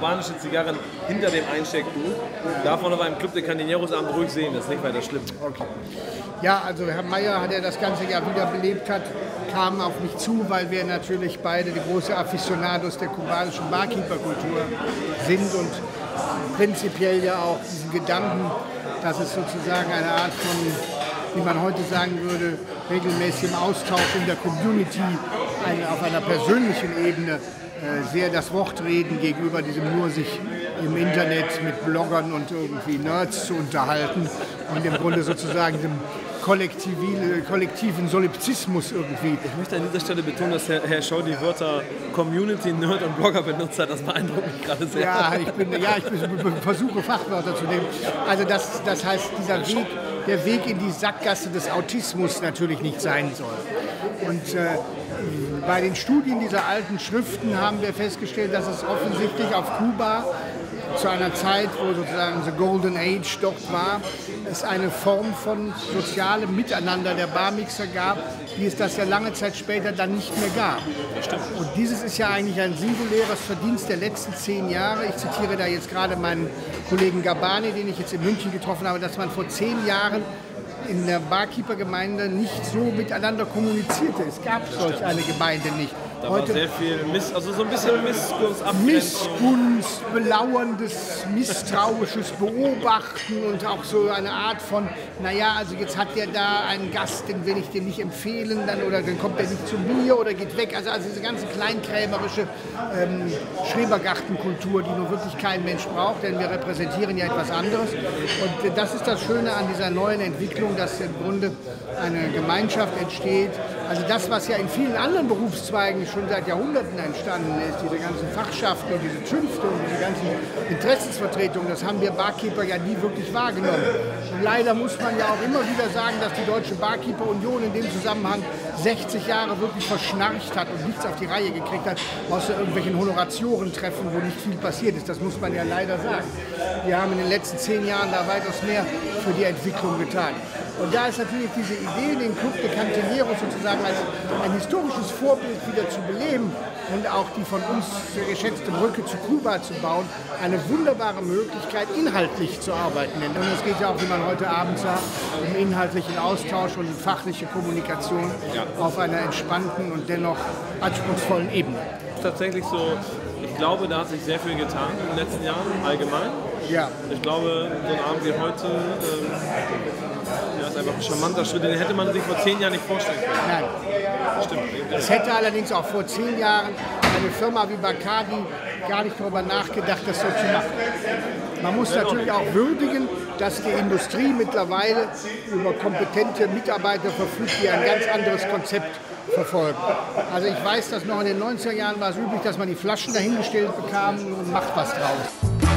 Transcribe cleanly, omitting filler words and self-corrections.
kubanische Zigarren hinter dem Einstecktuch. Davon aber im Club de Cantineros Abend ruhig sehen, das ist nicht weiter schlimm. Okay. Ja, also Herr Meyer, der das ganze Jahr wieder belebt hat, kam auf mich zu, weil wir natürlich beide die große Aficionados der kubanischen Barkeeper-Kultur sind und prinzipiell ja auch diesen Gedanken, dass es sozusagen eine Art von, wie man heute sagen würde, regelmäßigem Austausch in der Community auf einer persönlichen Ebene sehr das Wort reden gegenüber diesem nur sich im Internet mit Bloggern und irgendwie Nerds zu unterhalten und im Grunde sozusagen dem kollektiven Solipsismus irgendwie. Ich möchte an dieser Stelle betonen, dass Herr Schau die Wörter Community, Nerd und Blogger benutzt hat. Das beeindruckt mich gerade sehr. Ja, ich versuche Fachwörter zu nehmen. Also das heißt, der Weg in die Sackgasse des Autismus natürlich nicht sein soll. Und bei den Studien dieser alten Schriften haben wir festgestellt, dass es offensichtlich auf Kuba zu einer Zeit, wo sozusagen the Golden Age dort war, es eine Form von sozialem Miteinander der Barmixer gab, wie es das ja lange Zeit später dann nicht mehr gab. Und dieses ist ja eigentlich ein singuläres Verdienst der letzten 10 Jahre. Ich zitiere da jetzt gerade meinen Kollegen Gabani, den ich jetzt in München getroffen habe, dass man vor 10 Jahren in der Barkeeper-Gemeinde nicht so miteinander kommunizierte. Es gab solch eine Gemeinde nicht. Da war sehr viel also so ein bisschen Missgunst, belauerndes, misstrauisches Beobachten und auch so eine Art von, naja, also jetzt hat der da einen Gast, den will ich dem nicht empfehlen, dann kommt er nicht zu mir oder geht weg. Also diese ganze kleinkrämerische Schrebergartenkultur, die nur wirklich kein Mensch braucht, denn wir repräsentieren ja etwas anderes. Und das ist das Schöne an dieser neuen Entwicklung, dass im Grunde eine Gemeinschaft entsteht. Also das, was ja in vielen anderen Berufszweigen schon seit Jahrhunderten entstanden ist, diese ganzen Fachschaften und diese Zünfte und diese ganzen Interessensvertretungen, das haben wir Barkeeper ja nie wirklich wahrgenommen. Und leider muss man ja auch immer wieder sagen, dass die Deutsche Barkeeper Union in dem Zusammenhang 60 Jahre wirklich verschnarcht hat und nichts auf die Reihe gekriegt hat, außer irgendwelchen Honoratiorentreffen, wo nicht viel passiert ist. Das muss man ja leider sagen. Wir haben in den letzten 10 Jahren da weitaus mehr für die Entwicklung getan. Und da ist natürlich diese Idee, den Club de Cantineros sozusagen als ein historisches Vorbild wieder zu beleben und auch die von uns sehr geschätzte Brücke zu Kuba zu bauen, eine wunderbare Möglichkeit, inhaltlich zu arbeiten. Und es geht ja auch, wie man heute Abend sagt, um inhaltlichen Austausch und fachliche Kommunikation auf einer entspannten und dennoch anspruchsvollen Ebene. Tatsächlich so, ich glaube, da hat sich sehr viel getan in den letzten Jahren allgemein. Ja. Ich glaube, so ein Abend wie heute ist einfach ein charmanter Schritt, den hätte man sich vor 10 Jahren nicht vorstellen können. Nein. Stimmt. Es hätte allerdings auch vor 10 Jahren eine Firma wie Bacardi gar nicht darüber nachgedacht, das so zu machen. Man muss natürlich auch würdigen, dass die Industrie mittlerweile über kompetente Mitarbeiter verfügt, die ein ganz anderes Konzept verfolgen. Also ich weiß, dass noch in den 90er Jahren war es üblich, dass man die Flaschen dahingestellt bekam und macht was draus.